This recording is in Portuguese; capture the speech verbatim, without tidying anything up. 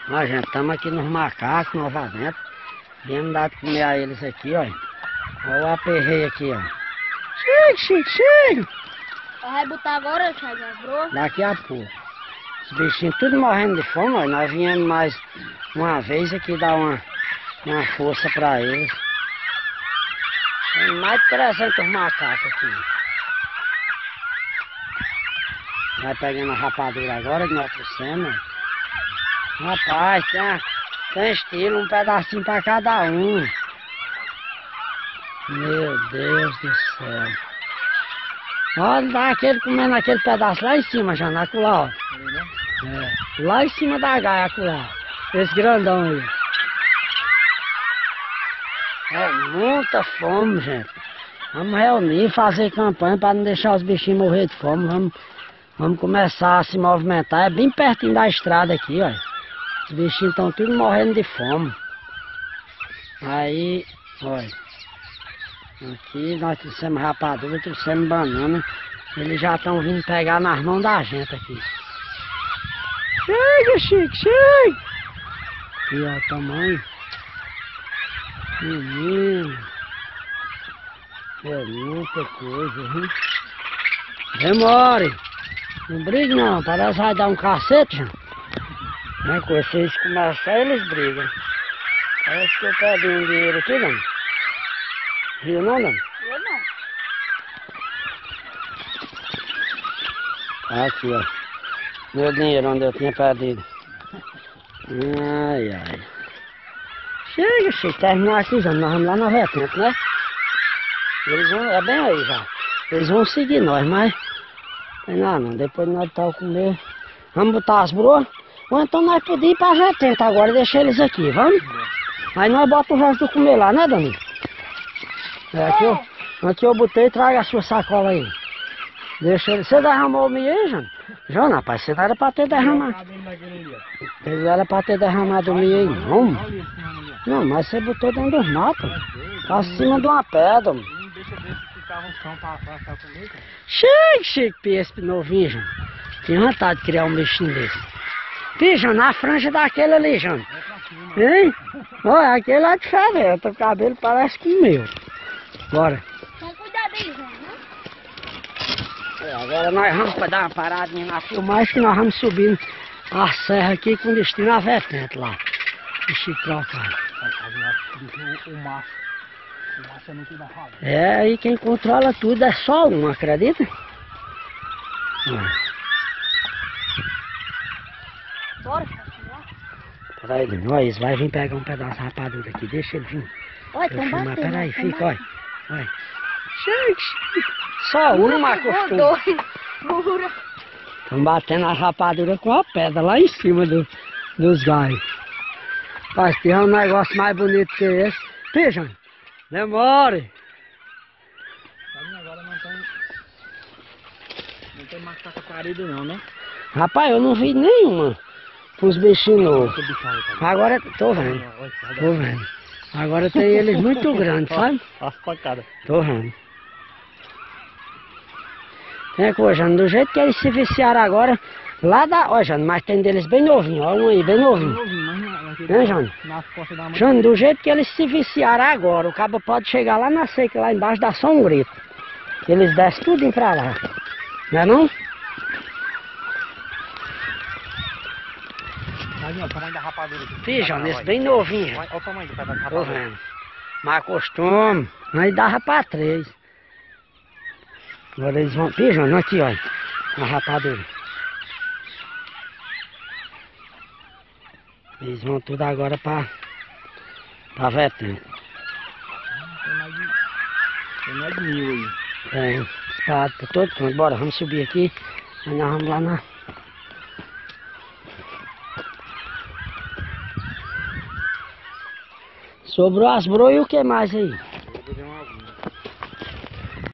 Ó, gente, estamos aqui nos macacos novamente. Viemos dar de comer a eles aqui, ó. Olha o aperreio aqui, ó. Chega, chega, chega! Vai botar agora, Thiago, bro? Daqui a pouco. Os bichinhos tudo morrendo de fome, ó. Nós viemos mais uma vez aqui dar uma, uma força pra eles. Tem mais de trezentos macacos aqui. Vai pegando a rapadura agora que nós trouxemos. Rapaz, tem, tem estilo, um pedacinho pra cada um. Meu Deus do céu. Olha, dá aquele comendo aquele pedaço lá em cima, já na lá, ó. É, lá em cima da gaia, lá. Esse grandão aí. É muita fome, gente. Vamos reunir, fazer campanha para não deixar os bichinhos morrer de fome. Vamos, vamos começar a se movimentar. É bem pertinho da estrada aqui, ó. Os bichinhos estão tudo morrendo de fome. Aí, olha. Aqui nós trouxemos rapadura, trouxemos banana. Eles já estão vindo pegar nas mãos da gente aqui. Chega, Chico, chega! Aqui, ó, o tamanho. Menino. É muita coisa, viu? Demore! Não brigue não, parece que vai dar um cacete, já. Mas com vocês começam, eles brigam. Parece que eu pego um dinheiro aqui, não? Viu não, não? Eu não. Aqui, ó. Meu dinheiro onde eu tinha perdido. Ai, ai. Chega, chega. Terminar aqui já. Nós vamos lá na vertente, né? Eles vão, é bem aí já. Eles vão seguir nós, mas... Tem nada não. Depois nós tá comer. Vamos botar as broas. Ou então nós podíamos ir pra vertente agora e deixar eles aqui, vamos? Aí nós botamos o resto do comer lá, né, Dani? É, aqui, eu, aqui eu botei, traga a sua sacola aí. Deixa ele. Você derramou o milho aí, João? João, rapaz, você não era pra ter derramado. Ele não era pra ter derramado o milho aí, não. Não, mas você botou dentro dos matos. Acima de uma pedra. Não deixa ver se ficava um chão pra passar comigo. Chega, chega, esse novinho, João. Tinha vontade de criar um bichinho desse. Fih, João, na franja daquele ali, João. Hein? Olha, aquele é diferente. O cabelo parece com o meu. Bora. Então cuidado aí, João, né? É, agora nós vamos para dar uma paradinha na filmagem que nós vamos subindo a serra aqui com destino à vertente lá. Deixa eu trocar. O macho. O macho é muito da roda. É, aí quem controla tudo é só um, acredita? Ah. Bora, Thiago. Peraí, nós vai vir pegar um pedaço de rapadura aqui, deixa ele vir. Olha, Eu estão filmar, batendo. peraí, tão fica, olha. batendo. Olha. Chega, chega. Só uma acostuma. Dois. Pura. Estão batendo a rapadura com a pedra lá em cima do, dos galhos. Mas tem um negócio mais bonito que esse. Pijam, demore. Agora não tem. Não tem macaca parido não, né? Rapaz, eu não vi nenhuma pros bichinhos novos. Agora, tô vendo, tô vendo. Agora tem eles muito grandes, sabe? As pancadas. Tô vendo. Tem coisa, Jano, do jeito que eles se viciaram agora, lá da... Ó, Jano, mas tem deles bem novinho, ó, um aí, bem novinho. Hein, Jano? Jano, do jeito que eles se viciaram agora, o cabo pode chegar lá na seca, lá embaixo, dar só um grito. Eles descem tudo pra lá. Não é não? Olha o tamanho da rapadura aqui. Sim, Jano, esse bem novinho. Olha o tamanho do pedaço da Tô rapadura. vendo. Mas costume, aí dava pra três. Agora eles vão... Pijando aqui, olha. A rapadura. Eles vão tudo agora pra... Pra vertente. Tem mais de... Tem mais de mil aí. Tem. Tá, tá todo pronto. Bora, vamos subir aqui. Aí nós vamos lá na... Sobrou as broas e o que mais aí?